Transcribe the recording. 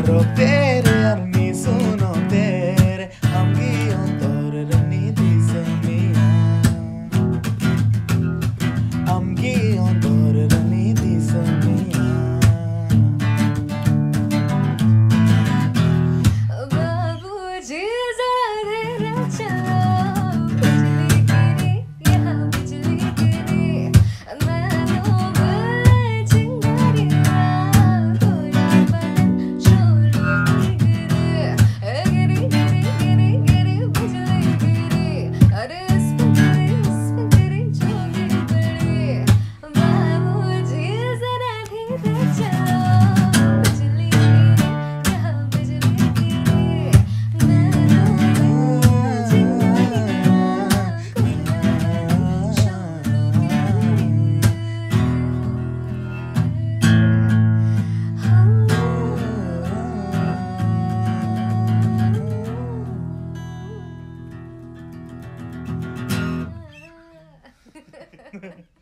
Ro tere arni suno tere Amgi ontor rani disamiya Amgi ontor rani disamiya बाबूजी जरा धीरे चलो बिजली गिरी यहाँ बिजली गिरी मैनू बोले चिंगारिया कोई बन शोर गिरी गिरी गिरी गिरी बिजली गिरी अरे इस पे गिरी जो गिरी पड़ी बाबूजी जरा धीरे चलो बिजली गिरी यहाँ बिजली गिरी मैनू बोले चिंगारिया कोई बन शोर गिरी